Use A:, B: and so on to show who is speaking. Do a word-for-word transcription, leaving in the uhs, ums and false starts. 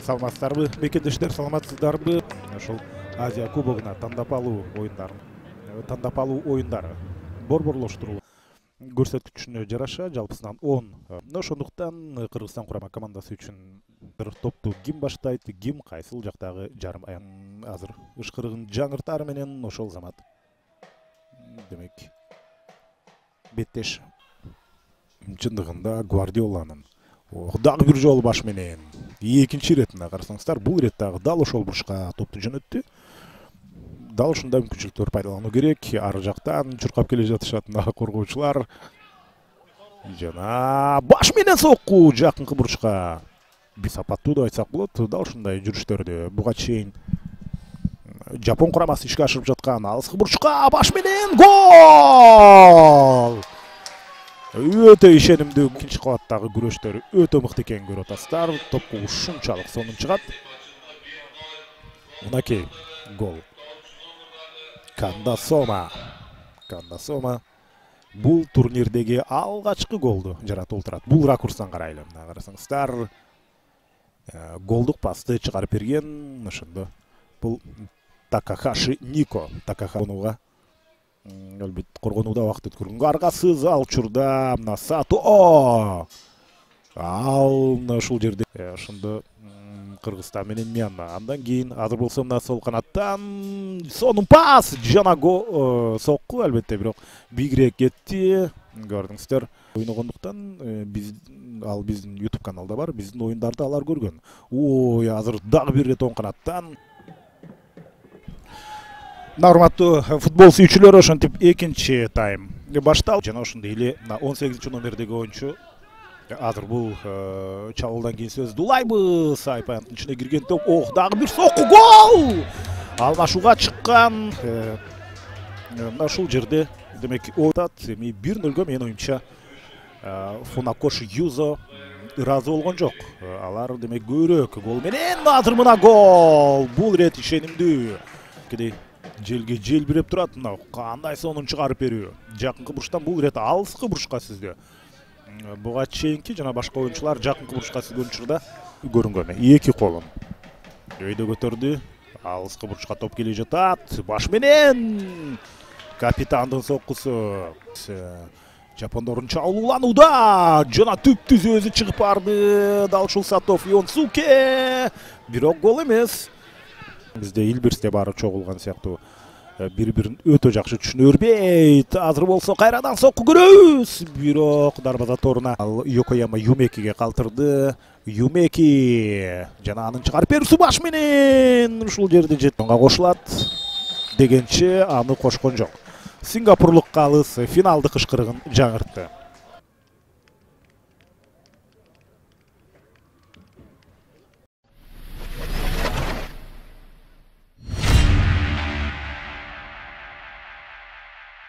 A: Саламатсыздарбы, мекендештер, саламатсыздарбы. Ошол Азия кубогуна тандап алуу оюндарын, тандап алуу оюндары борборлоштурулду. Көрсөткүчүнө жараша жалпысынан он. Ошондуктан Кыргызстан курама командасы үчүн бир топту ким баштайт, ким кайсыл жактагы жарым аян азыр ышкырыгын жаңыртары менен ошол замат. Демек, беттеш чындыгында Гвардиоланын дагы бир жолу баш менен экинчи иретине карасаңыздар, бул ирет дагы дал ошол бурчка топту жөнөттү. Дал ушундай мүмкүнчүлүктөр пайдалануу керек. Ары жактан чуркап келе жатышат коргоочулар. Жана баш менен сокку жакынкы бурчка. Бир сапаттуу деп айтсак болот. Дал ушундай жүрүштөрдү буга чейин Жапон курамасы ишке ашырып жаткан алыскы бурчка баш менен гол! Өтө ишенимдүү экинчи кабаттагы күрөштөр өтө мыкты экенин көрүп атасыздар. Топко ушунчалык сонун чыгат. Мынакей гол. Кандасома. Кандасома бул турнирдеги алгачкы голду жаратып отурат. Бул ракурстан карайлы. Мына карасаңыздар, голдук пасты чыгарып берген ошондо. Бул Такахаши Нико. Такахануга албет коргонууда убакыт өткөргөнгө аргасыз ал учурда мына Сато. Ал ушул жерде ошондо Кыргызстан менен Мьянма. Андан кийин азыр болсо мына сол канаттан сонун пас жана гол сокку, албетте бирок бийигирээк кетти. Көрдүңүздөр. Ойногондуктан биз ал биздин YouTube каналда бар. Биздин оюндарды алар көргөн. Ой, азыр дагы бир рет оң канаттан. Урматтуу футбол сүйүүчүлөр, ошентип экинчи тайм башталды. Жана ошондой эле он сегизинчи номердеги оюнчу азыр бул чабуулдан кийин сөз дулайбы, сайпанын ичине кирген топ. Ох, дагы бир сокку гол! Алмашууга чыккан. Мына ушул жерде демек отат бир нөлгө менин оюмча Фунакоши Юзо ыраазы болгон жок. Алар демек көбүрөөк гол менен азыр мына гол. Бул ирет ишенимдүү. Кедей желге желбиреп турат. Мына кандай сонун чыгарып берүү. Жакынкы бурчтан бул ирет алыскы бурчка сүздү. Буга чейинки жана башка оюнчулар жакынкы бурчка сүзгөн учурда көрүнгөн. Эки колун өйдө көтөрдү. Алыскы бурчка топ келе жатат. Баш менен капитандын соккусу. Жапондордун чабууланууда жана түп-түз өзү чыгып барды. Дал ушул Сатов Йонсуке. Бирок гол эмес. Бизде Илбирсте баары чогулган сыяктуу бири-бирин өтө жакшы түшүнөрбейт. Азыр болсо кайрадан сокку көрөбүз. Бирок дарбаза торуна Йокояма Юмекиге калтырды. Юмеки жана анын чыгарып берүүсү баш менен ушул жерде жетонго кошулат дегенче аны кошкон жок. Сингапурлук калыс финалдык ышкырыгын жаңыртты.